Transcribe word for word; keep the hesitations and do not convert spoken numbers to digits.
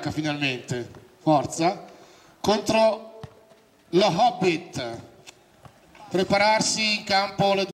bianca finalmente, forza, contro lo Hobbit. Prepararsi in campo le